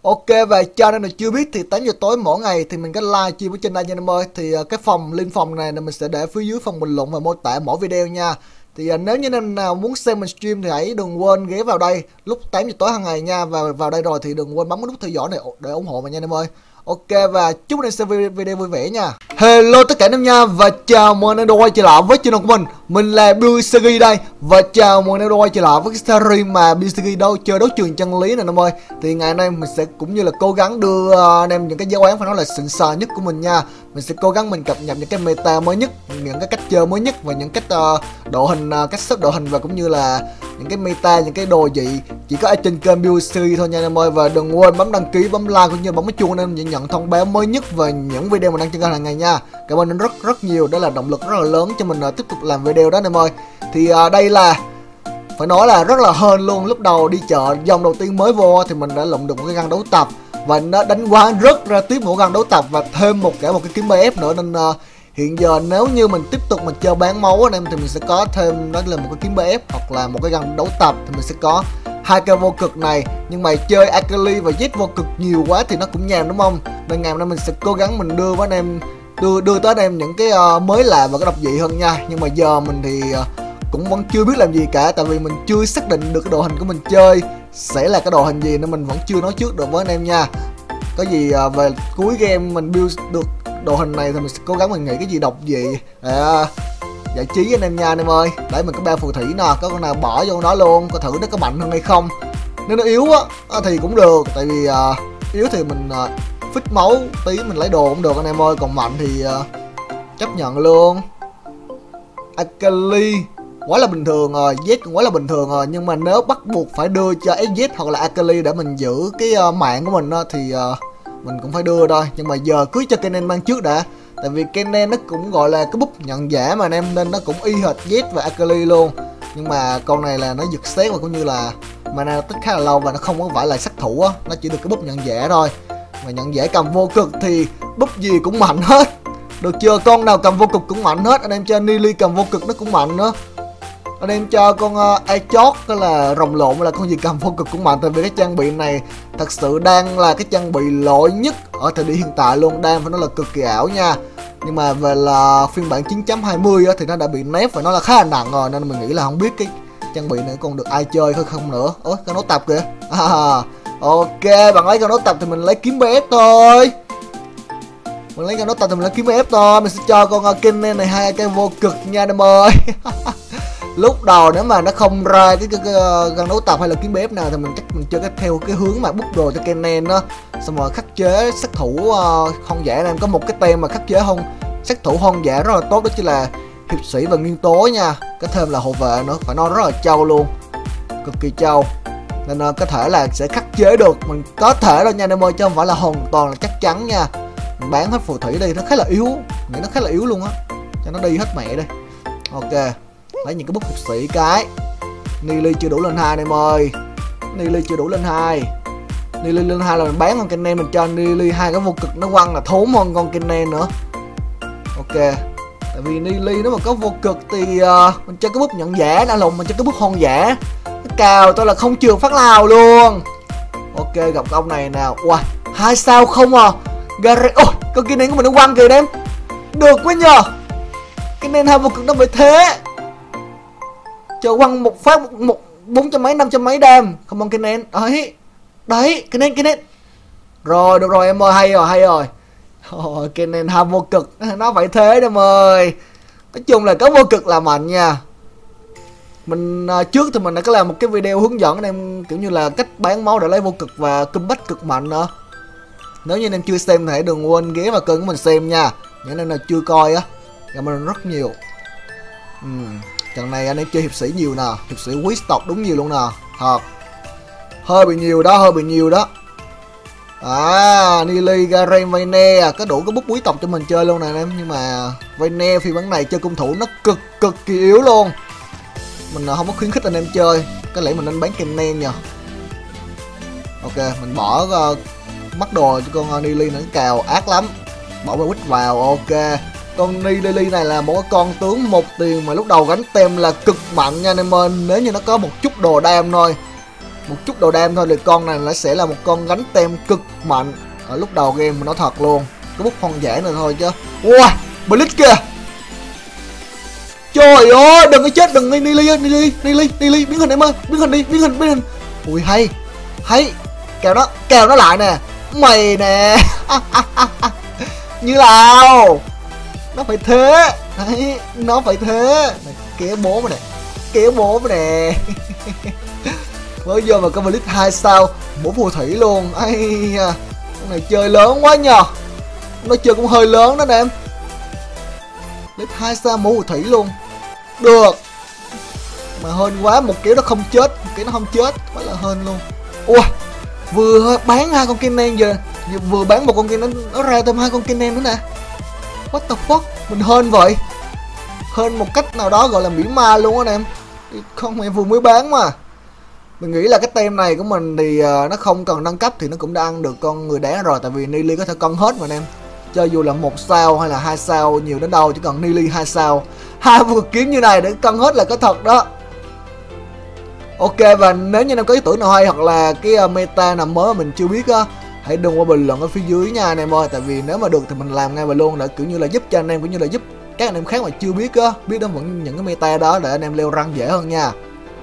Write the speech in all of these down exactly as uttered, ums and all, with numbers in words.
Ok, và cho nên là chưa biết thì tám giờ tối mỗi ngày thì mình có live stream ở trên đây nha anh em ơi. Thì uh, cái phòng link phòng này là mình sẽ để phía dưới phần bình luận và mô tả mỗi video nha. Thì uh, nếu như anh em nào muốn xem mình stream thì hãy đừng quên ghé vào đây lúc tám giờ tối hàng ngày nha. Và vào đây rồi thì đừng quên bấm cái nút theo dõi này để ủng hộ mình nha anh em ơi. Ok, và chúc anh em xem video vui vẻ nha. Hello tất cả anh em nha, và chào mừng anh em đã quay trở lại với channel của mình. Mình là Biuseegi đây, và chào mừng anh em đã quay trở lại với cái series mà Biuseegi đâu chơi đấu trường chân lý này anh em ơi. Thì ngày nay mình sẽ cũng như là cố gắng đưa anh em những cái giáo án phải nói là xịn sò nhất của mình nha. Mình sẽ cố gắng mình cập nhật những cái meta mới nhất, những cái cách chơi mới nhất và những cách uh, độ hình, uh, cách xếp độ hình và cũng như là những cái meta, những cái đồ gì chỉ có ở trên kênh Biuseegi thôi nha anh em ơi. Và đừng quên bấm đăng ký, bấm like cũng như bấm cái chuông anh em nhận thông báo mới nhất về những video mình đăng trên kênh hàng ngày nha. Cảm ơn anh rất rất nhiều, đó là động lực rất là lớn cho mình uh, tiếp tục làm video đó anh em ơi. Thì uh, đây là phải nói là rất là hên luôn. Lúc đầu đi chợ dòng đầu tiên mới vô thì mình đã lụm được một cái găng đấu tập và nó đánh quá rất ra tiếp một găng đấu tập và thêm một cả một cái kiếm bê ép nữa, nên uh, hiện giờ nếu như mình tiếp tục mình chơi bán máu anh em thì mình sẽ có thêm đó là một cái kiếm bê ép hoặc là một cái găng đấu tập thì mình sẽ có hai cây vô cực này. Nhưng mà chơi Akali và Zed vô cực nhiều quá thì nó cũng nhàm đúng không, nên ngày hôm nay mình sẽ cố gắng mình đưa với anh em đưa đưa tới anh em những cái uh, mới lạ và cái độc dị hơn nha. Nhưng mà giờ mình thì uh, cũng vẫn chưa biết làm gì cả, tại vì mình chưa xác định được cái đồ hình của mình chơi sẽ là cái đồ hình gì nên mình vẫn chưa nói trước được với anh em nha. Có gì uh, về cuối game mình build được đồ hình này thì mình sẽ cố gắng mình nghĩ cái gì độc dị à, giải trí với anh em nha anh em ơi. Để mình có ba phù thủy nè, có con nào bỏ vô nó luôn coi thử nó có mạnh hơn hay không. Nếu nó yếu á thì cũng được, tại vì uh, yếu thì mình uh, phích máu tí mình lấy đồ cũng được anh em ơi, còn mạnh thì uh, chấp nhận luôn. Akali quá là bình thường rồi, Zed cũng quá là bình thường rồi, nhưng mà nếu bắt buộc phải đưa cho Zed hoặc là Akali để mình giữ cái uh, mạng của mình uh, thì uh, mình cũng phải đưa thôi. Nhưng mà giờ cứ cho Kennen mang trước đã, tại vì Kennen nó cũng gọi là cái búp nhận giả mà anh em, nên nó cũng y hệt Zed và Akali luôn. Nhưng mà con này là nó giật xét và cũng như là mana tích khá là lâu và nó không có phải là sát thủ á, nó chỉ được cái búp nhận giả thôi. Mà nhận giả cầm vô cực thì búp gì cũng mạnh hết, được chưa? Con nào cầm vô cực cũng mạnh hết. Anh em cho Nili cầm vô cực nó cũng mạnh nữa. Anh em cho con uh, Aichot hay là rồng lộn hay là con gì cầm vô cực cũng mạnh, tại vì cái trang bị này thật sự đang là cái trang bị lỗi nhất ở thời điểm hiện tại luôn, đang phải nói là cực kỳ ảo nha. Nhưng mà về là phiên bản chín chấm hai mươi thì nó đã bị nép và nó là khá là nặng rồi, nên mình nghĩ là không biết cái trang bị này còn được ai chơi hay không nữa. Ôi con nốt tập kìa. À, ok, bạn lấy con nốt tập thì mình lấy kiếm bê ép thôi. Mình lấy con nốt tập thì mình lấy kiếm bê ép thôi. Mình sẽ cho con uh, Kennen này hai cây vô cực nha anh em ơi. Lúc đầu nếu mà nó không ra cái, cái, cái uh, găng đấu tập hay là kiếm bê ép nào thì mình chắc mình chơi cái theo cái hướng mà bút đồ cho Kennen đó, xong rồi khắc chế sát thủ uh, hoang dã. Em có một cái tem mà khắc chế không sát thủ hoang dã rất là tốt, đó chính là hiệp sĩ và nguyên tố nha. Có thêm là hộ vệ nữa, phải nói rất là trâu luôn, cực kỳ trâu. Nên uh, có thể là sẽ khắc chế được, mình có thể đâu nha anh em ơi, chứ không phải là hoàn toàn là chắc chắn nha. Mình bán hết phù thủy đi, nó khá là yếu, nghĩ nó khá là yếu luôn á, cho nó đi hết mẹ đây. Ok, lấy những cái bút hiệp sĩ cái. Nili chưa đủ lên hai anh em ơi, Nili chưa đủ lên hai. Nili lên hai là mình bán con Kennen, mình cho Nili hai cái vô cực nó quăng là thốn hơn con Kennen nữa. Ok, tại vì Nili nếu mà có vô cực thì uh, mình cho cái bút nhận giả đã lùng, mình cho cái bút hoang dã nó cào tôi là không trường phát lao luôn. Ok, gặp ông này nào. Wow, hai sao không à. Gare, ôi con Kennen của mình nó quăng kìa em, được quá nhờ. Kennen hai vô cực nó bị thế, chờ quăng một phát một, một bốn trăm mấy năm trăm mấy đam không bằng Kennen đấy đấy. Kennen Kennen rồi, được rồi em ơi, hay rồi hay rồi. Oh, Kennen hai vô cực nó phải thế em ơi. Nói chung là có vô cực là mạnh nha. Mình uh, trước thì mình đã có làm một cái video hướng dẫn anh em kiểu như là cách bán máu để lấy vô cực và comeback cực mạnh nữa. Nếu như anh em chưa xem thì hãy đừng quên ghé vào kênh của mình xem nha. Những anh em nào chưa coi á, cảm ơn rất nhiều. uhm. Trận này anh em chơi hiệp sĩ nhiều nè, hiệp sĩ quý tộc đúng nhiều luôn nè, thật. Hơi bị nhiều đó, hơi bị nhiều đó. À, Nili, Garen, Vayne có đủ cái bút quý tộc cho mình chơi luôn nè anh em. Nhưng mà Vayne phiên bản này chơi cung thủ nó cực cực kỳ yếu luôn. Mình không có khuyến khích anh em chơi, có lẽ mình nên bán Kennen nha. Ok, mình bỏ uh, mắc đồ cho con uh, Nili nó cào ác lắm. Bỏ vào quýt vào, ok. Con Nili này là một cái con tướng một tiền mà lúc đầu gánh tem là cực mạnh nha anh em ơi. Nếu như nó có một chút đồ đam thôi một chút đồ đam thôi thì con này nó sẽ là một con gánh tem cực mạnh ở lúc đầu game, mà nó thật luôn. Cái bút hoang dã này thôi chứ. Wow, Blitz kìa. Trời ơi, đừng có chết, đừng đi Nili, Nili, Nili, Nili, biến hình em ơi, biến hình đi, biến hình, biến hình. Ui hay, hay. Kèo nó, kèo nó lại nè. Mày nè. Như nào? Nó phải thế. Đấy, nó phải thế. Kéo bố mày nè. Kéo bố mày nè. Mới vô mà con Blitz hai sao, bố phù thủy luôn. Ai à, con này chơi lớn quá nhờ. Nó chơi cũng hơi lớn đó nè em. Blitz hai sao mũ phù thủy luôn. Được. Mà hên quá, một kiểu nó không chết, một kiểu nó không chết, quá là hên luôn. Ui, vừa bán hai con Kennen giờ, vừa bán một con Kennen nó, nó ra thêm hai con Kennen nữa nè. What the fuck, mình hên vậy. Hên một cách nào đó gọi là mỉa ma luôn anh em. Không, em vừa mới bán mà. Mình nghĩ là cái tem này của mình thì uh, nó không cần nâng cấp thì nó cũng đã ăn được con người đá rồi, tại vì Nili có thể cân hết mà anh em. Cho dù là một sao hay là hai sao nhiều đến đâu, chỉ cần Nili hai sao, hai vừa kiếm như này để cân hết là có thật đó. Ok, và nếu như em có ý tưởng nào hay hoặc là cái uh, meta nào mới mà mình chưa biết á, hãy đừng qua bình luận ở phía dưới nha anh em ơi. Tại vì nếu mà được thì mình làm ngay và luôn, để kiểu như là giúp cho anh em cũng như là giúp các anh em khác mà chưa biết á, biết đến vẫn những cái meta đó để anh em leo rank dễ hơn nha.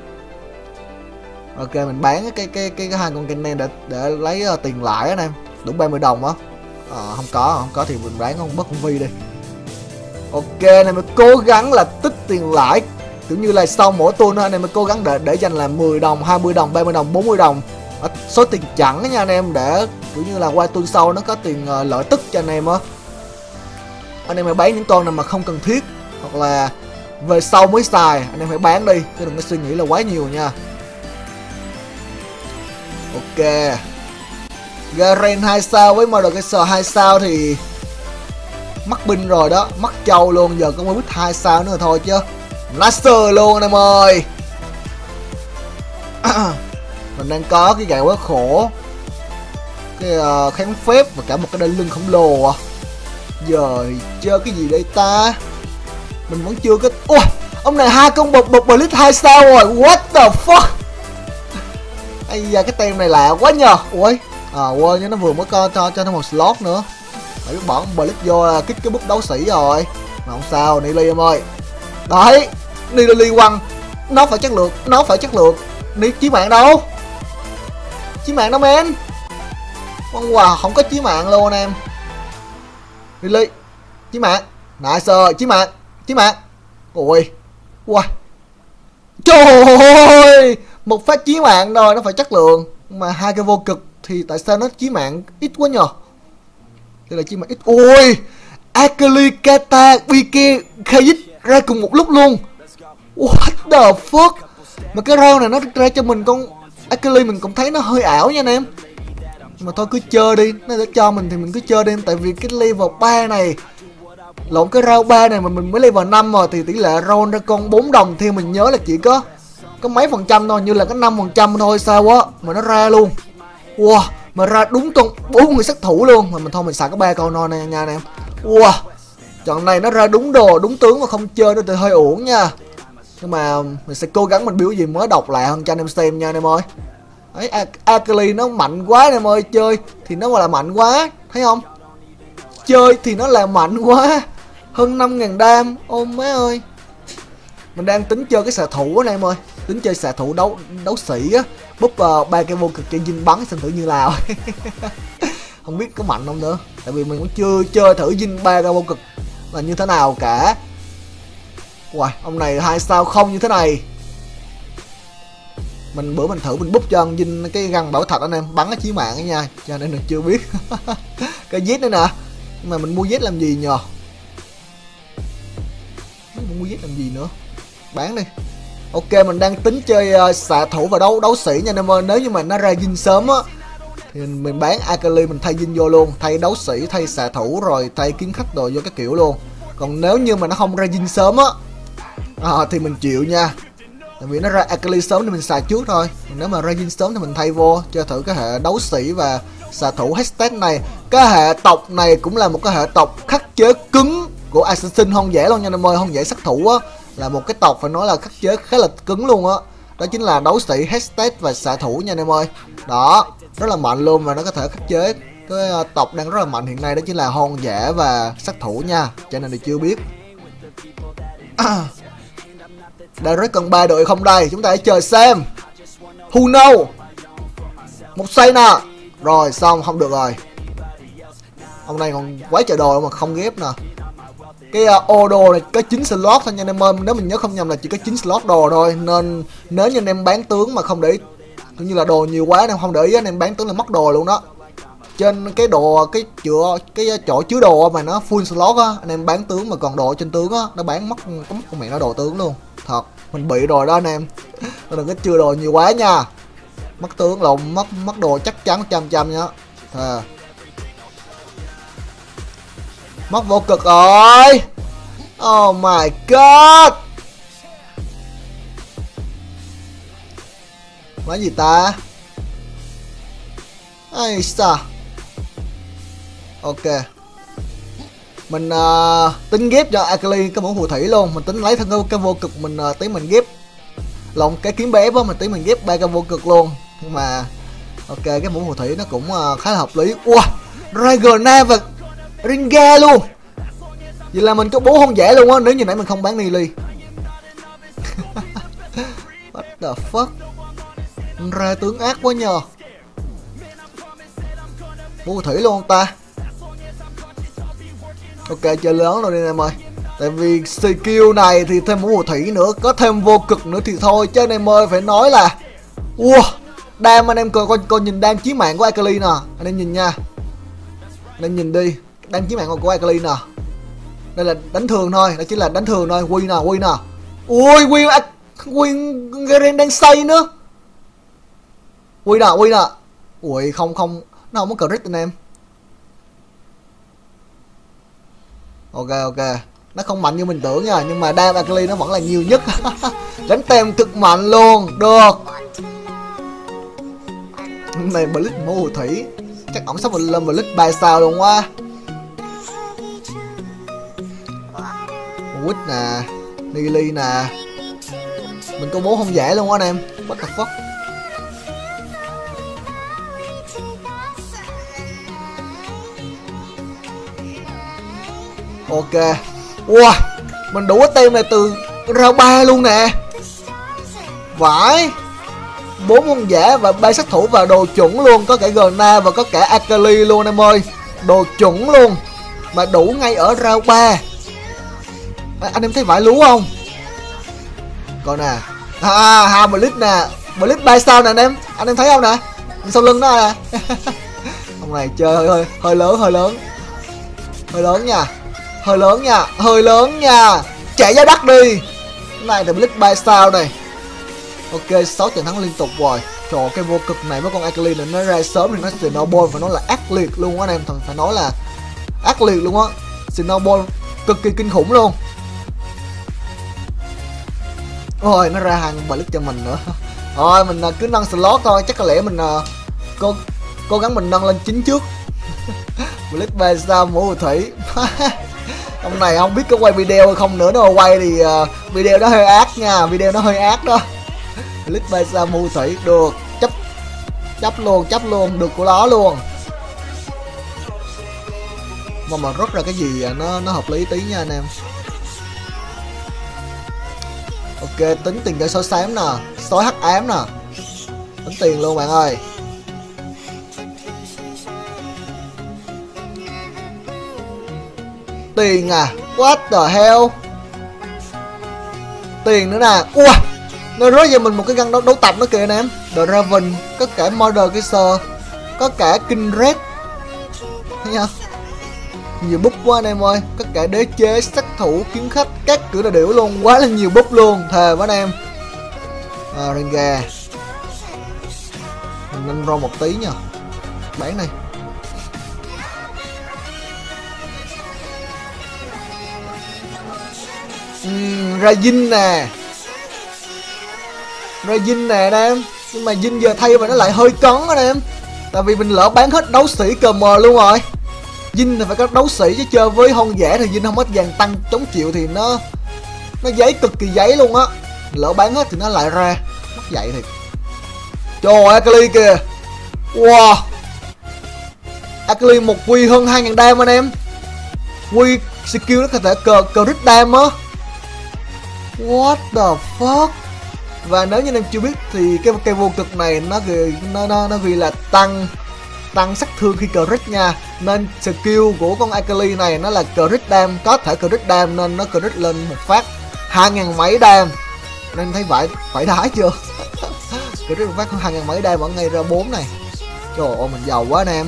Ok, mình bán cái cái cái cái hai con Kennen để để lấy uh, tiền lãi anh em, đủ ba mươi đồng á. À, không có, không có thì mình bán không bất con Vi đi. Ok, này mình cố gắng là tích tiền lãi, kiểu như là sau mỗi tuần anh em mình cố gắng để để dành là mười đồng, hai mươi đồng, ba mươi đồng, bốn mươi đồng ở số tiền chẵn nha anh em, để kiểu như là qua tuần sau nó có tiền uh, lợi tức cho anh em á. Anh em hãy bán những con nào mà không cần thiết hoặc là về sau mới xài, anh em hãy bán đi chứ đừng có suy nghĩ là quá nhiều nha. Ok, Garen hai sao với Mordekaiser hai sao thì mắc binh rồi đó, mắc trâu luôn, giờ có mới biết hai sao nữa thôi chứ. Nasser luôn anh em ơi. Mình đang có cái gậy quá khổ, cái uh, kháng phép và cả một cái đai lưng khổng lồ à. Giờ thì chơi cái gì đây ta? Mình vẫn chưa có. Ôi, ông này hai con bột bột Blitz hai sao rồi, what the fuck. Ây da, cái tem này lạ quá nhờ. Ui, à quên chứ nó vừa mới co cho cho nó một slot nữa. Phải bỏ con Blitz vô là kích cái bút đấu sĩ rồi. Mà không sao, Nili em ơi. Đấy, Nili quăng, nó phải chất lượng, nó phải chất lượng. Ni chí mạng đâu? Chí mạng đâu men? Con quà không có chí mạng luôn anh em. Nili, chí mạng. Nice, chí mạng, chí mạng. Ui, wow. Trời ơi, một phát chí mạng rồi, nó phải chất lượng. Mà hai cái vô cực thì tại sao nó chí mạng ít quá nhờ? Đây là chí mạng ít. Ôi, Akali, Kata, Bike, Khayit ra cùng một lúc luôn. What the fuck. Mà cái round này nó ra cho mình con Akali mình cũng thấy nó hơi ảo nha anh em. Mà thôi cứ chơi đi, nó để cho mình thì mình cứ chơi đi. Tại vì cái level ba này, lộn cái round ba này mà mình mới level năm rồi, thì tỷ lệ round ra con bốn đồng theo mình nhớ là chỉ có có mấy phần trăm thôi, như là có năm phần trăm thôi sao á mà nó ra luôn. Wow, mà ra đúng con bốn người sát thủ luôn. Mà mình thôi mình xài có ba con non này nha anh em. Wow, trận này nó ra đúng đồ đúng tướng mà không chơi nó thì hơi uổng nha. Nhưng mà mình sẽ cố gắng mình biểu gì mới độc lại hơn cho anh em xem nha anh em ơi. Đấy, Akali nó mạnh quá anh em ơi, chơi thì nó gọi là mạnh quá, thấy không? Chơi thì nó là mạnh quá, hơn năm ngàn đam, ôm má ơi. Mình đang tính chơi cái xạ thủ anh em ơi, tính chơi xạ thủ đấu đấu sĩ á, búp uh, ba cái vô cực cho dinh bắn xem thử như nào. Không biết có mạnh không nữa, tại vì mình cũng chưa chơi thử dinh ba cái vô cực là như thế nào cả. Wow, ông này hai sao không như thế này. Mình bữa mình thử mình búp cho ông dinh cái găng bảo thật anh em, bắn cái chí mạng ấy nha, cho nên mình chưa biết. Cái Z nữa nè, nhưng mà mình mua Z làm gì nhờ? Mình mua Z làm gì nữa? Bán đi. Ok, mình đang tính chơi uh, xạ thủ và đấu đấu sĩ nha anh em ơi. Nếu như mà nó ra dinh sớm á thì mình, mình bán Akali, mình thay dinh vô luôn, thay đấu sĩ, thay xạ thủ rồi thay kiếm khách đồ vô cái kiểu luôn. Còn nếu như mà nó không ra dinh sớm á à, thì mình chịu nha. Tại vì nó ra Akali sớm thì mình xài trước thôi. Còn nếu mà ra dinh sớm thì mình thay vô, chơi thử cái hệ đấu sĩ và xạ thủ hashtag này. Cái hệ tộc này cũng là một cái hệ tộc khắc chế cứng của Assassin hoang dã luôn nha anh em ơi. Hoang dã sát thủ á là một cái tộc phải nói là khắc chế khá là cứng luôn á. Đó chính là đấu sĩ Hestet và xạ thủ nha anh em ơi. Đó, rất là mạnh luôn và nó có thể khắc chế cái tộc đang rất là mạnh hiện nay, đó chính là hoang dã và sát thủ nha. Cho nên thì chưa biết. Đã rất cần ba đội không đây, chúng ta hãy chờ xem. Who know? Một xây nè. Rồi xong, không được rồi. Ông này còn quái trời đồ mà không ghép nè. Cái uh, ô đồ này có chín slot thôi nha anh em ơi. Nếu mình nhớ không nhầm là chỉ có chín slot đồ thôi. Nên nếu như anh em bán tướng mà không để ý, cũng như là đồ nhiều quá nên không để ý, anh em bán tướng là mất đồ luôn đó. Trên cái đồ cái chữa cái chỗ chứa đồ mà nó full slot á, anh em bán tướng mà còn đồ trên tướng á, nó bán mất có mất con mẹ nó đồ tướng luôn. Thật, mình bị rồi đó anh em. Đừng có chứa đồ nhiều quá nha. Mất tướng lộn, mất mất đồ chắc chắn một trăm trăm nhá. Thề. Mất vô cực rồi. Oh my god. Nói gì ta? Ai sao? Ok. Mình uh, tính ghép cho Akali cái mũ phù thủy luôn. Mình tính lấy thân cái, cái vô cực mình uh, tí mình ghép. Lộn cái kiếm bé á, mình tí mình ghép ba cái vô cực luôn. Nhưng mà ok, cái mũ phù thủy nó cũng uh, khá là hợp lý. Wow, Dragonite và Ringa luôn. Vậy là mình có bố không dễ luôn á, nếu như nãy mình không bán Nili. What the fuck? Ra tướng ác quá nhờ. Mũ phù thủy luôn ta. Ok, chơi lớn rồi đi em ơi. Tại vì skill này thì thêm mũ phù thủy nữa, có thêm vô cực nữa thì thôi. Chứ anh em ơi, phải nói là wow, đam anh em coi coi, coi nhìn đam chí mạng của Akali nè. Anh em nhìn nha. Anh em nhìn đi, đam chí mạng của Akali nè. Đây là đánh thường thôi, đó chính là đánh thường thôi. Quy nè, quy nè. Ui, quy quy Garen đang xây nữa. Quy nè, quy nè. Ui, không không, nó không có crit anh em. Ok ok, nó không mạnh như mình tưởng nha, nhưng mà đam Akali nó vẫn là nhiều nhất. Đánh tem cực mạnh luôn, được. Này Blitz mũ phù thủy, chắc ổng sắp mình lên Blitz ba sao luôn quá. Quýt nè, Nili nè. Mình có bố không dễ luôn á anh em. What the fuck. Ok. Wow, mình đủ cái tem này từ round ba luôn nè. Vãi. Bốn con giả và ba sát thủ và đồ chuẩn luôn, có cả Gna và có cả Akali luôn em ơi. Đồ chuẩn luôn. Mà đủ ngay ở round ba. À, anh em thấy vãi lú không? Còn nè. À, ha Blitz nè. Blitz ba sao nè anh em. Anh em thấy không nè? Sau lưng đó nè. Ông này chơi hơi, hơi hơi lớn, hơi lớn. Hơi lớn nha. Hơi lớn nha, hơi lớn nha. Chạy ra đất đi. Cái này thì Blitz ba sao này. Ok, sáu trận thắng liên tục rồi. Trời, cái vô cực này với con Akali này nó ra sớm thì nó Snowball phải nói là ác liệt luôn á anh em. Thật phải nói là ác liệt luôn á. Snowball cực kỳ kinh khủng luôn. Ôi, nó ra hàng Blitz cho mình nữa. Thôi mình cứ nâng slot thôi, chắc có lẽ mình uh, cố cố gắng mình nâng lên chín trước. Blitz ba sao mũ phù thủy. Ông này không biết có quay video không nữa, nếu mà quay thì uh, video đó hơi ác nha, video nó hơi ác đó. Blitz ba sao mũ phù thủy được, chấp chấp luôn, chấp luôn, được của nó luôn. Mà mà rút ra cái gì nó nó hợp lý tí nha anh em. Ok, tính tiền cho sói xám nè, sói hắc ám nè. Tính tiền luôn bạn ơi. Tiền à, what the hell. Tiền nữa nè. Ui, nó rớt cho mình một cái găng đấu, đấu tập nữa kìa anh em. The Raven, có cả Murder Kisser, có cả King Red. Thấy không? Nhiều búp quá anh em ơi. Có cả đế chế, sát thủ, kiếm khách, các kiểu là điểu luôn. Quá là nhiều búp luôn, thề với anh em. À, Ringa. Mình nên ro một tí nha. Bán này. Uhm, ra Jin nè. Ra Jin nè anh em. Nhưng mà Jin giờ thay mà nó lại hơi cấn anh em. Tại vì mình lỡ bán hết đấu sĩ cờ mờ luôn rồi. Jin thì phải có đấu sĩ chứ chơi với hoang dã thì Jin không hết vàng tăng chống chịu thì nó nó giấy cực kỳ giấy luôn á. Lỡ bán hết thì nó lại ra. mất dạy thiệt. Trời ơi, Akali kìa. Wow, Akali một quy hơn hai nghìn đam anh em. Quy skill nó có thể cờ crit đam á. What the fuck. Và nếu như anh em chưa biết thì cái cây vô cực này nó ghi nó nó nó ghi là tăng tăng sát thương khi crit nha. Nên skill của con Akali này nó là crit đam, có thể crit đam nên nó crit lên một phát hai ngàn mấy đam. Nên thấy phải phải đái chưa. Crit một phát hai ngàn mấy đam vẫn ngay ra bốn này. Trời ơi mình giàu quá anh em.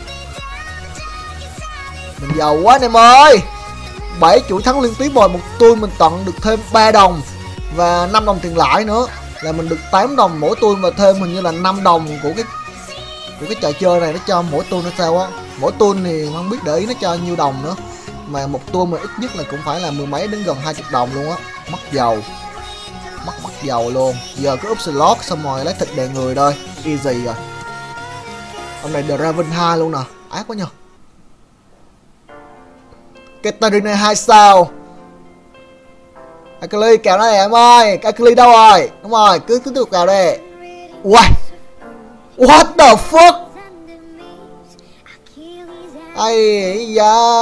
Mình giàu quá anh em ơi. bảy chuỗi thắng liên tiếp rồi, một tôi mình tận được thêm ba đồng và năm đồng tiền lãi nữa, là mình được tám đồng mỗi tuôn, và thêm hình như là năm đồng của cái của cái trò chơi này nó cho mỗi tuôn nó sao á. Mỗi tuôn thì không biết để ý nó cho nhiêu đồng nữa, mà một tuôn mà ít nhất là cũng phải là mười mấy đến gần hai mươi đồng luôn á. Mất dầu, mất mất dầu luôn. Giờ cứ úp slot xong rồi lấy thịt đè người thôi, easy rồi. Hôm nay Draven hai luôn nè, ác quá nhờ. Katarina hai sao. Akali kèo đây em ơi. Akali đâu rồi? Đúng rồi, cứ cứ tiếp tục kèo đây. Wow, what the fuck. Ây da,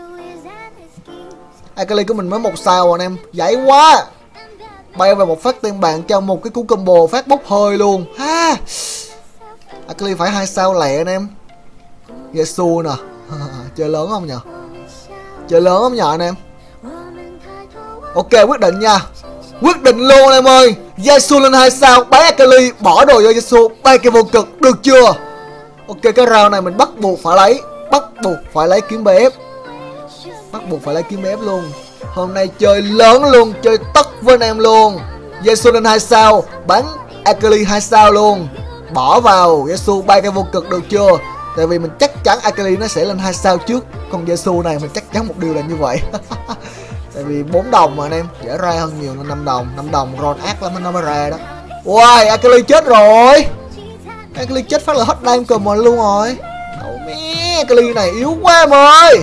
Akali của mình mới một sao anh em, dãy quá. Bay về một phát tên bạn cho một cái cú combo phát bốc hơi luôn ha. Akali phải hai sao lẹ anh em. Yesu nè. Chơi lớn không nhờ? Chơi lớn không nhờ anh em? Ok, quyết định nha. Quyết định luôn anh em ơi. Yesu lên hai sao, bán Akali, bỏ đồ vô Yesu, bay cái vô cực, được chưa? Ok, cái round này mình bắt buộc phải lấy, bắt buộc phải lấy kiếm bê ép. Bắt buộc phải lấy kiếm bê ép luôn. Hôm nay chơi lớn luôn, chơi tất với anh em luôn. Yesu lên hai sao, bán Akali hai sao luôn. Bỏ vào Yesu bay cái vô cực, được chưa? Tại vì mình chắc chắn Akali nó sẽ lên hai sao trước. Còn Yesu này mình chắc chắn một điều là như vậy. Tại vì bốn đồng mà anh em, dễ ra hơn nhiều nên năm đồng. năm đồng ron ác lắm nó mới ra đó. Wow, Akali chết rồi. Akali chết phát là hết đam cầm mình luôn rồi. Đâu mẹ, Akali này yếu quá em ơi.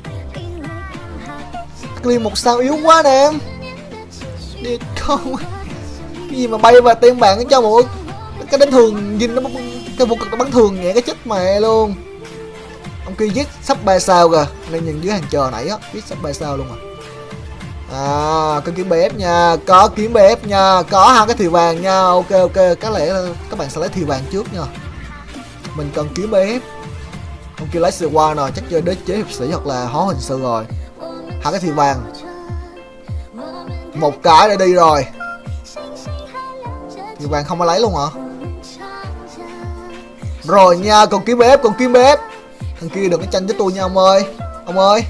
Akali một sao yếu quá nè em. Đi không. Cái gì mà bay vào tên bạn cho một cái đánh thường nhìn nó, cái vô cực nó bắn thường nhẹ cái chết mẹ luôn. Ông kia giết sắp ba sao kìa, nên nhìn dưới hàng chờ nãy á, giết sắp ba sao luôn à. À, có kiếm bê ép nha, có kiếm bê ép nha, có hai cái thìa vàng nha. Ok ok, có lẽ các bạn sẽ lấy thìa vàng trước nha. Mình cần kiếm bê ép. Ông kia lấy sự qua rồi, chắc chơi đế chế hiệp sĩ hoặc là hóa hình sư rồi. Hai cái thìa vàng, một cái đã đi rồi. Thìa vàng không có lấy luôn hả? Rồi nha, còn kiếm bê ép, còn kiếm bê ép. Thằng kia đừng có tranh với tôi nha ông ơi. Ông ơi.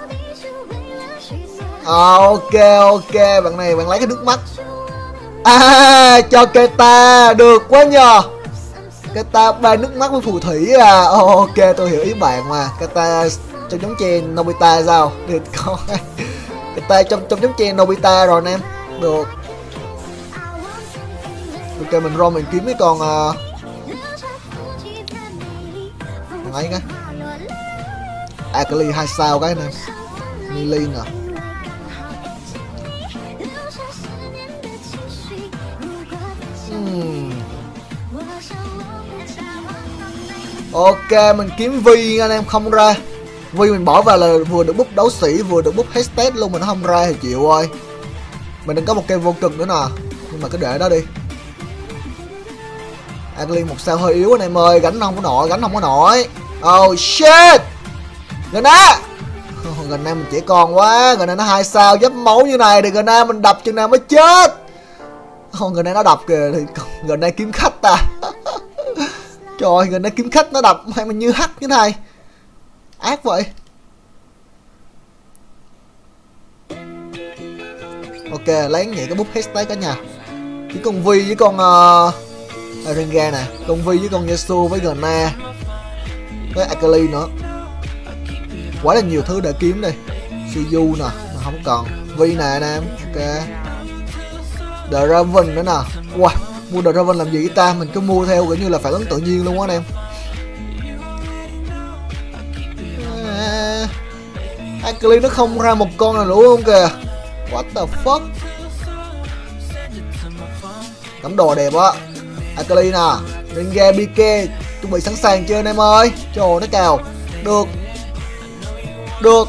À, ok ok, bạn này bạn lấy cái nước mắt. À, cho Keta, được quá nhờ. Keta ba nước mắt với phù thủy à. Ok, tôi hiểu ý bạn mà. Keta trong giống che Nobita sao? Được con. Keta trong trong giống che Nobita rồi anh em. Được. Ok, mình ron mình kiếm cái con uh... thằng ấy cái Akali hai sao cái này. Nilin à. Hmm. Ok, mình kiếm Vi anh em không ra. Vi mình bỏ vào là vừa được búp đấu sĩ vừa được búp hashtag luôn, mình không ra thì chịu ơi. Mình đừng có một cây vô cực nữa nè, nhưng mà cứ để đó đi. Akali một sao hơi yếu anh em ơi, gánh không có nổi, gánh không có nổi. Oh shit. Gần á. Gần đây mình trẻ con quá, gần đây nó hai sao dấp máu như này thì gần đây mình đập chừng nào mới chết. Không, gần đây nó đập kìa thì gần đây kiếm khách ta. Trời, gần đây kiếm khách nó đập hay mình như hắc như thế này. Ác vậy. Ok, lấy nhẹ cái bút hashtag cả nhà. Chỉ con Vi với con uh, Renga nè, con Vi với con Yasuo với Gna, với Akali nữa. Quá là nhiều thứ để kiếm đây. Shizu nè, mà không còn. Vi nè anh em. Ok. Draven nữa nè. Wow, mua Draven làm gì vậy ta? Mình cứ mua theo kiểu như là phản ứng tự nhiên luôn á anh em. À, Akali nó không ra một con nào nữa không kìa. What the fuck. Tấm đồ đẹp á. Akali nè, Ringa, Pike chuẩn bị sẵn sàng chưa anh em ơi? Trời nó cào. Được. Được.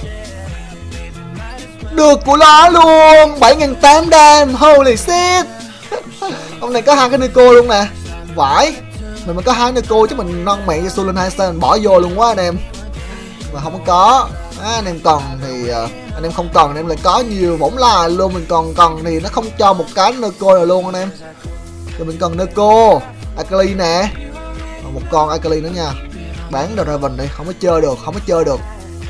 Được của nó luôn. bảy nghìn tám trăm đam. Holy shit. Ông này có hai cái Nico luôn nè. Vãi. Mình mà có hai Nico chứ mình nâng mẹ cho lên hai sao mình bỏ vô luôn quá anh em. Mà không có. À, anh em cần thì uh, anh em không cần anh em lại có nhiều bổng là luôn. Mình còn cần thì nó không cho một cái Nico nào luôn anh em. Rồi mình cần Nico, Akali nè. Một con Akali nữa nha. Bán Draven đi, không có chơi được, không có chơi được.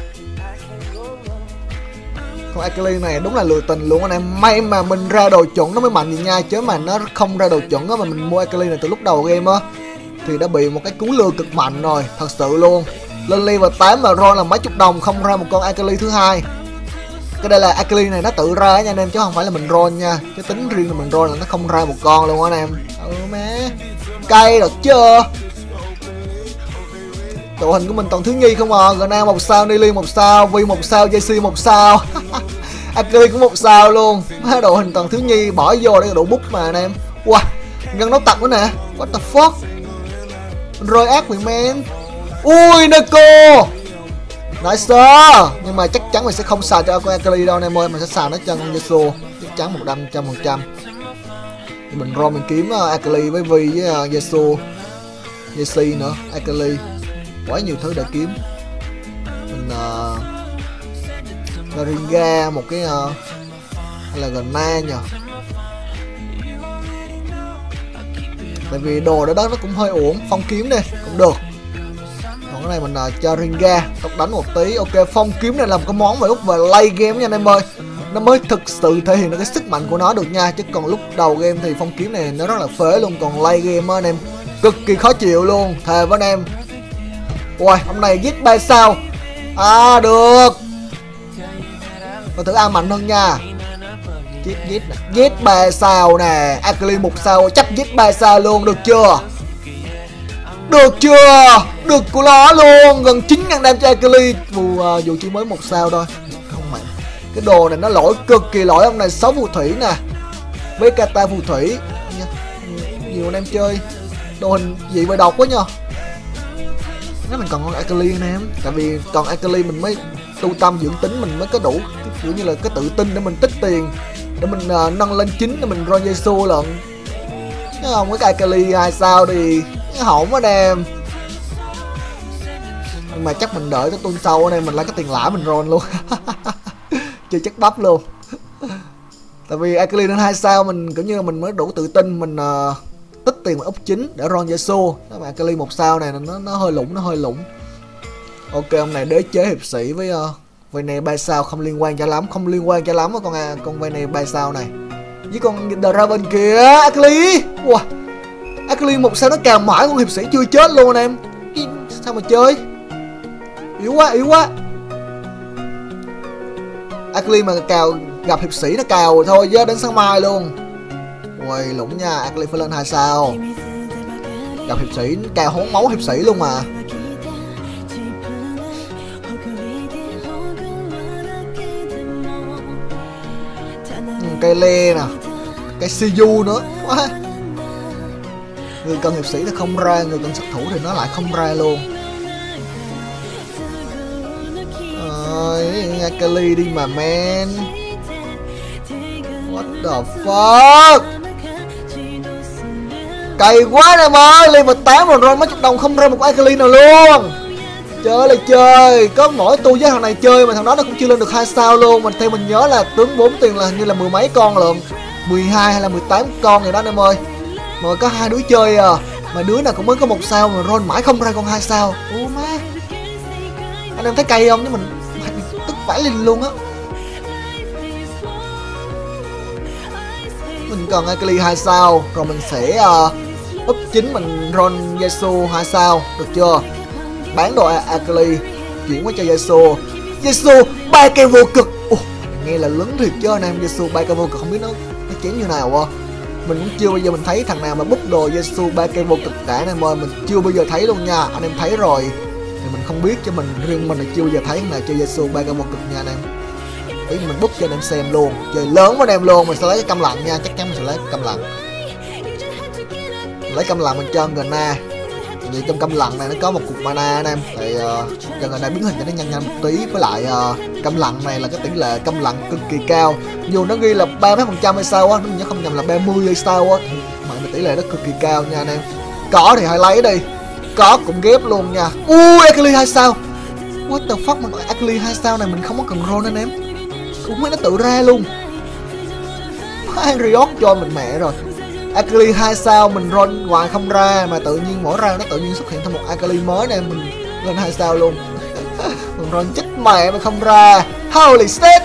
Con Akali này đúng là lừa tình luôn anh em. May mà mình ra đồ chuẩn nó mới mạnh gì nha. Chứ mà nó không ra đồ chuẩn á, mà mình mua Akali này từ lúc đầu game á thì đã bị một cái cú lừa cực mạnh rồi. Thật sự luôn. Lên level tám mà ron là mấy chục đồng không ra một con Akali thứ hai. Cái đây là Akali này nó tự ra nha anh em, chứ không phải là mình ron nha. Cái tính riêng là mình ron là nó không ra một con luôn anh em. Ừ má. Cay được chưa? Đội hình của mình toàn thiếu nhi không à. Gna một sao, Nili một sao, Vi một sao, gi xê một sao. Akali cũng một sao luôn. Má đội hình toàn thiếu nhi bỏ vô để đủ bút mà anh em. Wow, ngân đấu tặc nữa nè. What the fuck. Rồi ác quỷ men. Ui Nico. Nice. Nhưng mà chắc chắn mình sẽ không xài cho con Akali đâu anh em ơi. Mình sẽ xài nó cho con Yasuo. Chắc chắn một trăm phần trăm. Mình ron mình kiếm uh, Akali với Vi với uh, Yasuo, gi xê nữa, Akali. Quá nhiều thứ để kiếm. Mình uh, Ringa một cái uh, hay là Gna nhờ. Tại vì đồ đó, đó nó cũng hơi uổng. Phong kiếm đi cũng được. Còn cái này mình uh, cho Ringa tốc đánh một tí. Ok, phong kiếm này là một cái món mà lúc về lay game nha anh em ơi. Nó mới thực sự thể hiện được cái sức mạnh của nó được nha. Chứ còn lúc đầu game thì phong kiếm này nó rất là phế luôn. Còn lay game á anh em cực kỳ khó chịu luôn. Thề với anh em. Ui, hôm nay giết ba sao. À được. Coi thử ai mạnh hơn nha. Giết giết nè. Giết ba sao nè. Akali một sao chắc giết ba sao luôn. Được chưa? Được chưa? Được của nó luôn. Gần chín nghìn đam cho Akali. Dù, uh, dù chỉ mới một sao thôi. Không mạnh. Cái đồ này nó lỗi cực kỳ lỗi. Ông này sáu phù thủy nè. Với kata phù thủy. Nhiều anh em chơi đồ hình dị vậy độc quá nha. Nếu mình còn con Akali anh em. Tại vì còn Akali mình mới tu tâm dưỡng tính. Mình mới có đủ kiểu như là cái tự tin để mình tích tiền. Để mình uh, nâng lên chín. Để mình ron Yasuo lận. Chứ không cái Akali hai sao thì hỏng quá em. Nhưng mà chắc mình đợi tới tuần sau anh em. Mình lấy cái tiền lãi mình ron luôn. Chơi chắc bắp luôn. Tại vì Akali lên hai sao mình kiểu như là mình mới đủ tự tin. Mình uh, tích tiền mà úp chín để ron Yasuo. Mà Akali một sao này nó nó hơi lủng, nó hơi lủng. Ok, ông này đế chế hiệp sĩ với uh, Vayne ba sao không liên quan cho lắm, không liên quan cho lắm với con uh, con Vayne ba sao này. Với con Draven kìa, Akali. Wow. Akali một sao nó cào mãi con hiệp sĩ chưa chết luôn anh em. Sao mà chơi? Yếu quá, yếu quá. Akali mà cào gặp hiệp sĩ nó cào thôi chứ đến sáng mai luôn. Ui lủng nha, Akali phải lên hai sao. Gặp hiệp sĩ cào hốn máu hiệp sĩ luôn mà. Cây le nè, cây Siyu nữa. Quá. Người cần hiệp sĩ thì không ra, người cần sát thủ thì nó lại không ra luôn. Ôi, Akali đi mà man. What the fuck. Cày quá em ơi, level tám rồi rồi mấy chục đồng không ra một Akali nào luôn. Chơi là chơi, có mỗi tu với thằng này chơi mà thằng đó nó cũng chưa lên được hai sao luôn. Mình theo mình nhớ là tướng bốn tiền là hình như là mười mấy con lận, mười hai hay là mười tám con rồi đó anh em ơi. Mà có hai đứa chơi à, mà đứa nào cũng mới có một sao mà ron mãi không ra con hai sao. Ủa má, anh em thấy cay không? Chứ mình tức vãi lên luôn á. Mình cần Akali hai sao rồi mình sẽ uh, úp chính mình ron Yasuo hai sao được chưa? Bán đồ Akali chuyển qua cho Yasuo. Yasuo ba cây vô cực. Ủa, nghe là lớn thiệt chứ anh em. Yasuo ba cây vô cực không biết nó nó chém như nào à. Mình cũng chưa bao giờ mình thấy thằng nào mà bút đồ Yasuo ba cây vô cực cả anh em ơi. Mình chưa bao giờ thấy luôn nha. Anh em thấy rồi thì mình không biết, chứ mình riêng mình là chưa bao giờ thấy thằng nào chơi Yasuo ba cây vô cực nha anh em. Ý mình bút cho anh em xem luôn. Chơi lớn với anh em luôn. Mình sẽ lấy cái câm lặng nha. Chắc chắn mình sẽ lấy cái câm lặng. lấy câm lặng mình cho Gna. Vì trong câm lặng này nó có một cục mana anh em, thì uh, cho Gna biến hình cho nó nhanh nhanh một tí. Với lại uh, câm lặng này là cái tỷ lệ câm lặng cực kỳ cao, dù nó ghi là ba mươi phần trăm hay sao á, nó không nhầm là ba mươi hay sao á, mà tỷ lệ nó cực kỳ cao nha anh em. Có thì hãy lấy đi, có cũng ghép luôn nha. Ui, Akali hai sao. What the fuck, mà Akali hai sao này mình không có cần roll anh em, cũng mấy nó tự ra luôn. Riot cho mình mẹ rồi. Akali hai sao mình roll hoài không ra, mà tự nhiên mỗi ra nó tự nhiên xuất hiện thêm một Akali mới nè, mình lên hai sao luôn. Mình roll chết mẹ mà không ra. Holy shit.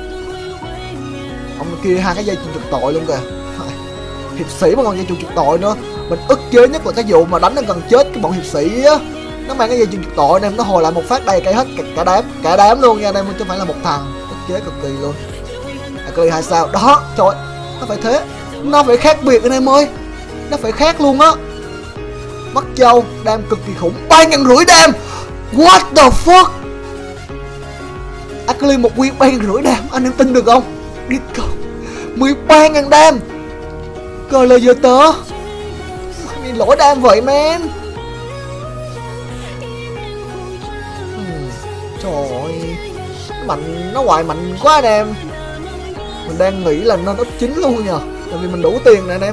Ông kia hai cái dây chuyền trục tội luôn kìa. Hiệp sĩ mà còn dây chuyền trục tội nữa. Mình ức chế nhất là cái vụ mà đánh nó gần chết cái bọn hiệp sĩ á, nó mang cái dây chuyền trục tội em, nó hồi lại một phát đầy cây hết cả, cả đám cả đám luôn nha anh em, chứ không phải là một thằng. Ức chế cực kỳ luôn. Akali hai sao đó, trời, nó phải thế, nó phải khác biệt anh em ơi, nó phải khác luôn á. Mắt châu đam cực kỳ khủng, ba ngàn rưỡi đam. What the fuck. Akali một nguyên ba ngàn rưỡi đam, anh em tin được không? Đi con mười ba ngàn đam. Coi lời giờ tớ mày lỗi đam vậy man. hmm. Trời ơi, mạnh, nó hoài mạnh quá anh em. Mình đang nghĩ là nên up chín luôn nhờ, tại vì mình đủ tiền nè anh em.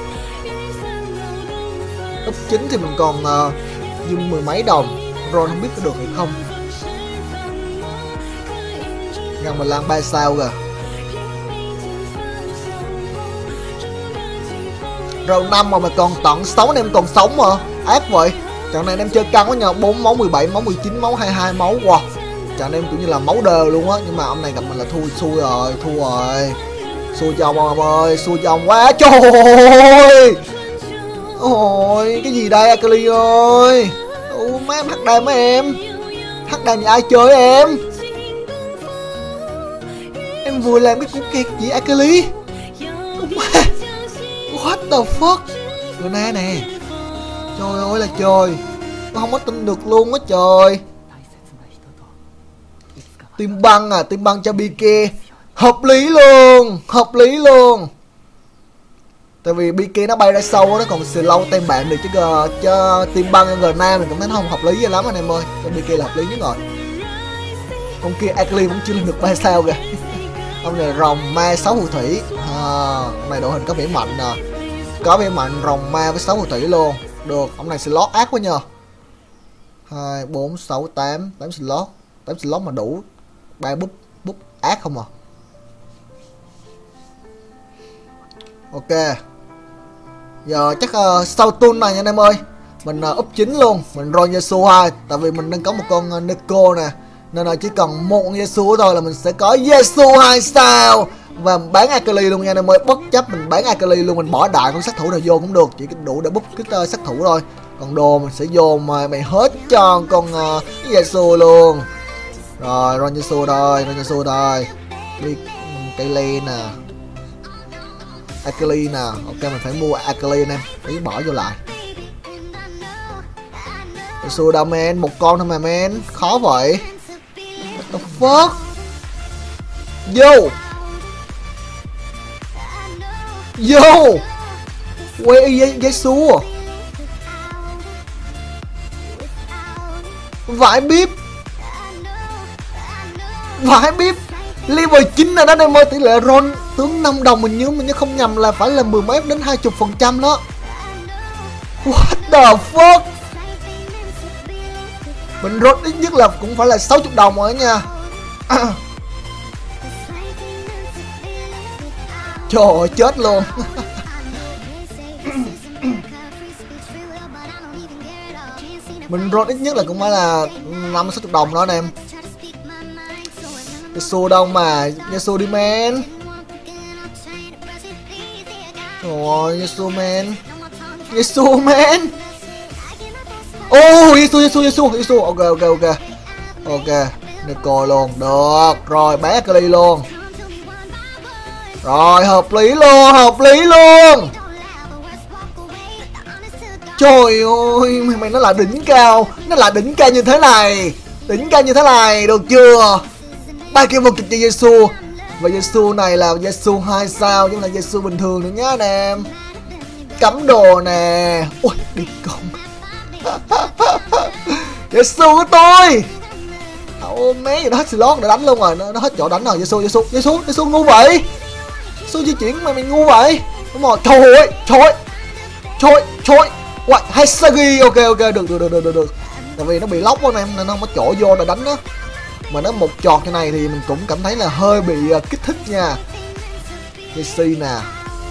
Up chín thì mình còn uh, dư mười mấy đồng, rồi không biết có được hay không. Gần mình làm ba sao kìa. Rồi năm mà mà còn tận sáu anh em còn sống mà, ác vậy. Trận này anh em chơi căng quá nhờ, bốn máu mười bảy, máu mười chín, máu hai mươi hai máu. Wow, trận em cũng như là máu đều luôn á, nhưng mà ông này gặp mình là thua xui rồi, thua rồi. Xui cho ông, ông ơi, xui cho ông quá. Trời ơi. Ôi, cái gì đây Akali ơi. Ủa mấy em hắc đàm mấy em. Hắc đàm ai chơi em. Em vừa làm cái cú kiệt gì Akali. What the fuck. Gna nè. Trời ơi là trời, tôi không có tin được luôn á trời. Tim băng à, tim băng cho bê ca. Hợp lý luôn, hợp lý luôn. Tại vì bê ca nó bay ra sâu, nó còn slow tem bạn được chứ cho tim băng cho Gna mình cũng thấy nó không hợp lý lắm anh em ơi. Cho bê ca là hợp lý nhất rồi. Ông kia Akali cũng chưa lên được ba sao kìa. Ông này rồng ma sáu phù thủy à, ông này đội hình có vẻ mạnh nè, có vẻ mạnh rồng ma với sáu phù thủy luôn. Được, ông này slot ác quá nhờ. Hai, bốn, sáu, tám, tám slot, tám slot mà đủ ba búp, búp ác không à. Ok, giờ chắc uh, sau tuần này nha anh em ơi, mình uh, up chín luôn, mình roll Yasuo hai, tại vì mình đang có một con uh, Neko nè, nên là chỉ cần một con Yasuo thôi là mình sẽ có Yasuo hai sao. Và bán Akali luôn nha anh em ơi, bất chấp mình bán Akali luôn, mình bỏ đại con sát thủ nào vô cũng được, chỉ đủ để búp cái uh, sát thủ thôi. Còn đồ mình sẽ vô mà mày hết cho con uh, Yasuo luôn. Rồi, roll Yasuo thôi, roll Yasuo thôi. Đi cây len nè, Akali nè, ok mình phải mua Akali anh em, để bỏ vô lại. Yasuo đâu men, một con thôi mà men, khó vậy. What the fuck. Vô Vô quay Yasuo vãi bíp, vãi bíp level chín rồi đó anh em ơi. Tỷ lệ roll tướng năm đồng mình nhớ mình nhớ không nhầm là phải là mười mấy đến hai mươi phần trăm đó. What the fuck. Mình roll ít nhất là cũng phải là sáu mươi đồng rồi đó nha. Trời ơi chết luôn. Mình roll ít nhất là cũng phải là năm sáu mươi đồng đó anh em. Yasuo đâu mà, Yasuo đi men. Trời ơi Yasuo men, Yasuo men. Oh Yasuo Yasuo Yasuo Yasuo. Ok ok ok ok, Neko luôn được rồi, bán Akali luôn. Rồi hợp lý luôn, hợp lý luôn. Trời ơi mày, mày nó là đỉnh cao, nó là đỉnh cao như thế này, đỉnh cao như thế này được chưa. Ba kia một kịch cho Yasuo. Và Yasuo này là Yasuo hai sao chứ không là Yasuo bình thường nữa nhá anh em. cắm đồ nè. Ui đi con. Giê-xu của tôi. Ôm mé gì đó hết slot để đánh luôn rồi, nó, nó hết chỗ đánh rồi. Giê-xu Giê-xu Giê-xu Giê-xu ngu vậy. Giê-xu di chuyển mà mình ngu vậy. Đúng rồi, trời ơi, trời ơi. Trời trời. What? Hisagi. Ok ok được được được được được. Tại vì nó bị lóc anh em nên nó không có chỗ vô để đánh nó. Mà nó một chọt như này thì mình cũng cảm thấy là hơi bị uh, kích thích nha. Jesse nè.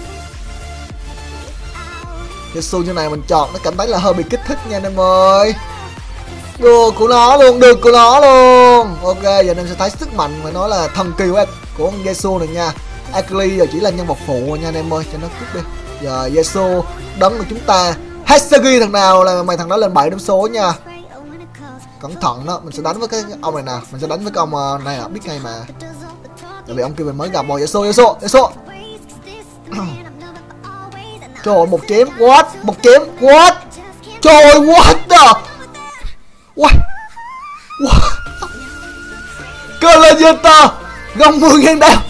Jesse như này mình chọt nó cảm thấy là hơi bị kích thích nha anh em ơi. Được của nó luôn, được của nó luôn. Ok, giờ anh em sẽ thấy sức mạnh mà nói là thần kỳ của, của con Jesse này nha. Akali giờ chỉ là nhân vật phụ nha anh em ơi, cho nó cút đi. Giờ Jesse đấm của chúng ta. Hisagi thằng nào là mày thằng đó lên bảy điểm số nha. Cẩn thận đó, mình sẽ đánh với cái ông này nè, mình sẽ đánh với cái ông này à, biết ngay mà. Tại vì ông kia mình mới gặp rồi. Yasuo Yasuo Yasuo. Trời ơi, một chém, what? Một chém, what? Trời ơi, what the? What? What? Gladiator gom mười ngàn đao.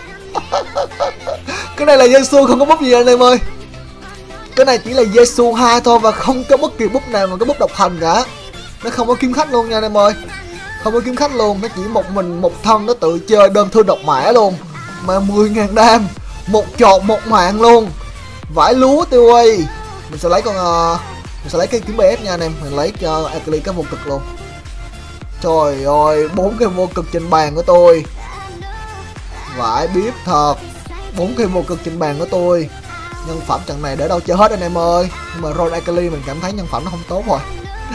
Cái này là Yasuo không có búp gì anh em ơi. Cái này chỉ là Yasuo hai thôi và không có bất kỳ búp nào mà cái búp độc hành cả. Nó không có kiếm khách luôn nha anh em ơi. Không có kiếm khách luôn, nó chỉ một mình một thân nó tự chơi đơn thương độc mã luôn. Mà mười ngàn đam, một chọt một mạng luôn. Vải lúa tiêu ơi. Mình sẽ lấy con uh, mình sẽ lấy cái kiếm bê ép nha anh em, mình lấy cho Akali cái vô cực luôn. Trời ơi, bốn cái vô cực trên bàn của tôi. Vải biết thật. Bốn cái vô cực trên bàn của tôi. Nhân phẩm trận này để đâu chơi hết anh em ơi. Nhưng mà Ron Akali mình cảm thấy nhân phẩm nó không tốt rồi.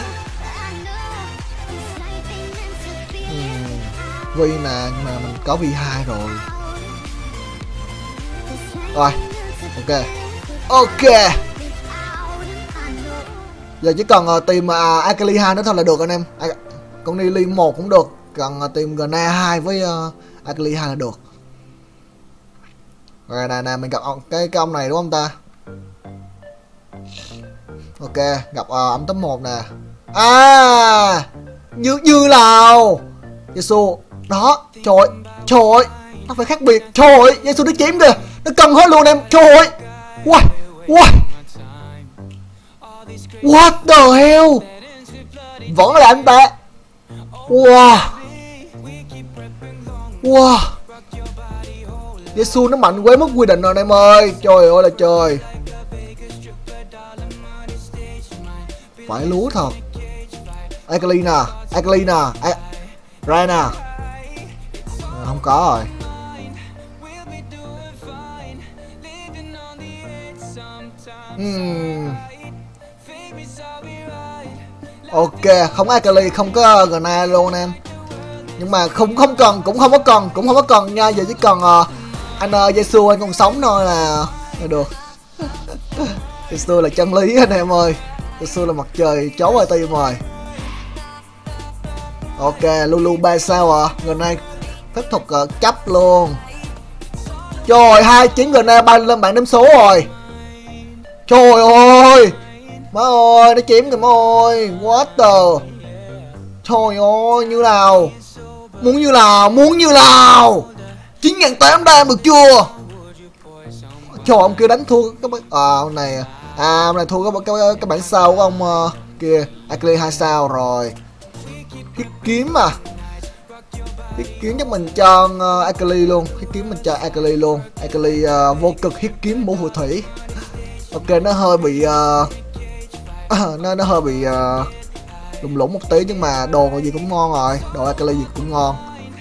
Vi nè, nhưng mà mình có V hai rồi. Rồi, ok. Ok. Giờ chỉ cần uh, tìm uh, Akali hai nữa thôi là được anh em. À, con đi liên một cũng được. Cần uh, tìm Gna hai với uh, Akali hai là được. Rồi nè nè, mình gặp uh, cái, cái ông này đúng không ta? Ok, gặp uh, ấm tấm một nè. À, như như nào? Yasuo. Đó, trời ơi, trời ơi, nó phải khác biệt. Trời ơi, Yasuo nó chém kìa. Nó cân hết luôn em, trời ơi. What, what What the hell. Vẫn là anh ta. Wow. Wow. Yasuo nó mạnh quá mất quy định rồi anh em ơi. Trời ơi là trời. Phải lúa thật. Akali nè, Akali nè, A ra nè. Không có rồi. uhm. Ok, không có Akali, không có Gna luôn em. Nhưng mà không không cần, cũng không có cần, cũng không có cần nha. Giờ chỉ cần uh, anh uh, Yasuo anh còn sống thôi là, là được. Yasuo là chân lý anh em ơi. Yasuo là mặt trời chấu ai tim rồi. Ok, Lulu ba sao à. Gna phép thuật uh, chấp luôn. Trời, hai chiến Gna bay lên bảng điểm số rồi. Trời ơi. Má ơi, nó chém kìa má ơi. What the. Trời ơi, như nào. Muốn như nào, muốn như nào. chín nghìn tám trăm đam được chưa. Trời, ông kia đánh thua các bạn. À, ông này. À, ông này thua các, các, các bản sao của ông uh, kia. Akali hai sao rồi. Thiết kiếm mà. Thiết kiếm chắc mình cho uh, Akali luôn. Thiết kiếm mình cho Akali luôn. Akali uh, vô cực thiết kiếm mũ phù thủy. Ok, nó hơi bị uh, nó nó hơi bị uh, lủng lủng một tí, nhưng mà đồ gì cũng ngon rồi. Đồ Akali gì cũng ngon.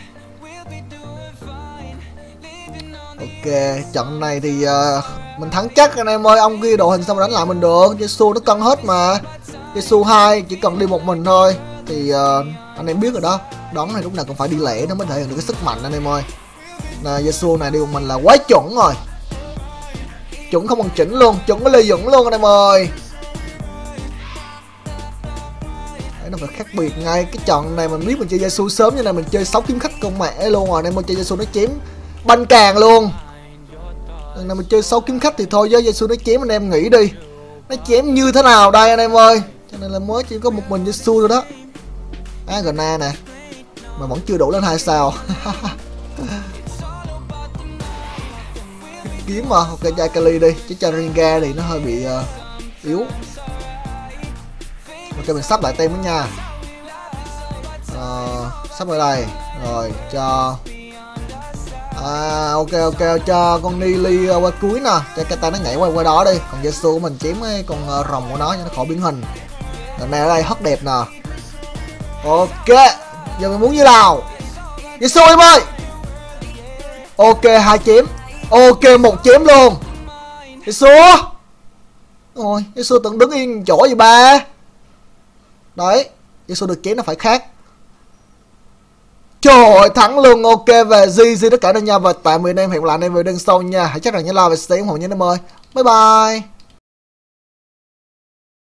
Ok, trận này thì uh, mình thắng chắc anh em ơi. Ông kia đồ hình sao mà đánh lại mình được. Yasuo nó cân hết mà. Yasuo hai chỉ cần đi một mình thôi thì uh, anh em biết rồi đó. Đón này lúc nào cũng phải đi lẻ nó mới thể hiện được cái sức mạnh anh em ơi. Nè, Yasuo này đi một mình là quá chuẩn rồi. Chuẩn không bằng chỉnh luôn, chuẩn có lê dẫn luôn anh em ơi. Đấy, nó phải khác biệt ngay. Cái trận này mình biết mình chơi Yasuo sớm như này mình chơi sáu kiếm khách con mẹ luôn rồi. Anh em ơi, chơi Yasuo nó chém banh càng luôn. Lần này mình chơi sáu kiếm khách thì thôi, với Yasuo nó chém anh em nghĩ đi. Nó chém như thế nào đây anh em ơi. Cho nên là mới chỉ có một mình Yasuo thôi đó. À, Gna nè. Mà vẫn chưa đủ lên hai sao. kiếm mà. Ok cho Akali đi, chứ cho Ringa thì nó hơi bị uh, yếu. Ok mình sắp lại tem nữa nha. uh, Sắp ở đây rồi cho à, ok ok cho con Nili uh, qua cuối nè, cho Kata nó nhảy qua qua đó đi, còn Yasuo của mình chém cái con uh, rồng của nó cho nó khỏi biến hình. Lần này ở đây hất đẹp nè. Ok giờ mình muốn như nào Yasuo em ơi. Ok hai chém. Ok một chém luôn Yasuo. Ôi Yasuo từng đứng yên chỗ gì ba. Đấy Yasuo được chém nó phải khác. Trời ơi thắng luôn. Ok về gi gi tất cả anh em nha, và tạm biệt anh em, hẹn gặp lại anh em video sau nha. Hãy chắc rằng nhớ like và share ủng hộ nhé anh em ơi. Bye bye.